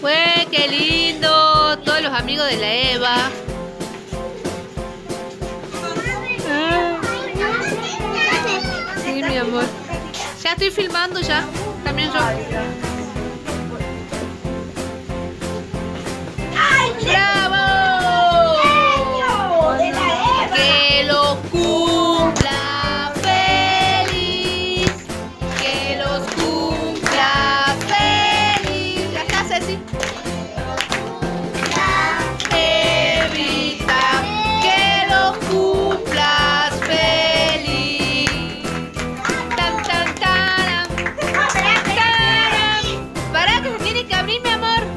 ¡Fue qué lindo! Todos los amigos de la Eva. Sí, mi amor. Ya estoy filmando ya. También yo. ¡Bravo! ¡Que lo cumpla feliz! ¡Que los cumpla feliz! Ya está, Ceci. Evita, que los cumplas feliz. Tan, tan, taran. Taran. Para que se tiene que abrir, mi amor.